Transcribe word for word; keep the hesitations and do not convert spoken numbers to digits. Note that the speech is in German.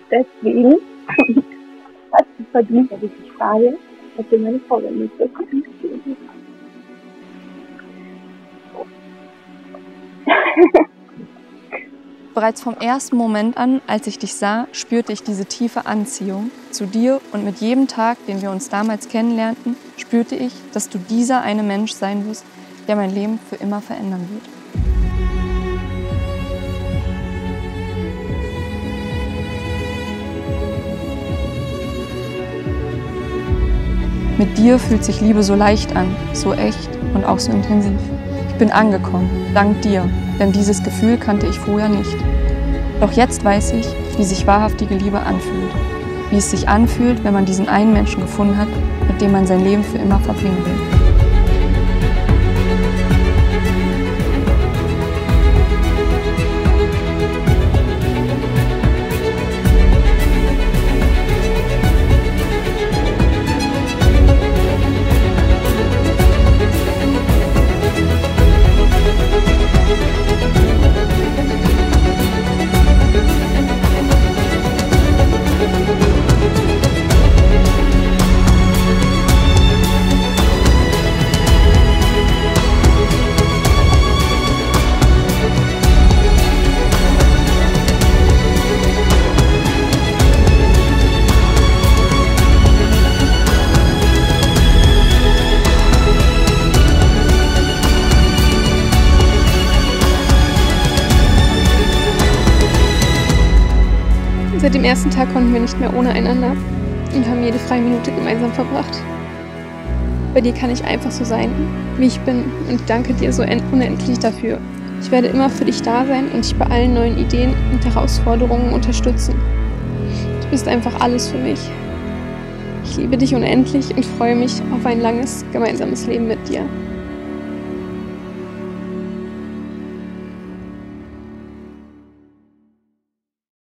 deswegen hast du verdient, dass ich dich frage, dass dir meine Frau dann nicht bekommen. Bereits vom ersten Moment an, als ich dich sah, spürte ich diese tiefe Anziehung zu dir und mit jedem Tag, den wir uns damals kennenlernten, spürte ich, dass du dieser eine Mensch sein wirst, der mein Leben für immer verändern wird. Mit dir fühlt sich Liebe so leicht an, so echt und auch so intensiv. Ich bin angekommen, dank dir, denn dieses Gefühl kannte ich vorher nicht. Doch jetzt weiß ich, wie sich wahrhaftige Liebe anfühlt. Wie es sich anfühlt, wenn man diesen einen Menschen gefunden hat, mit dem man sein Leben für immer verbringen will. Seit dem ersten Tag konnten wir nicht mehr ohne einander und haben jede freie Minute gemeinsam verbracht. Bei dir kann ich einfach so sein, wie ich bin, und ich danke dir so unendlich dafür. Ich werde immer für dich da sein und dich bei allen neuen Ideen und Herausforderungen unterstützen. Du bist einfach alles für mich. Ich liebe dich unendlich und freue mich auf ein langes gemeinsames Leben mit dir.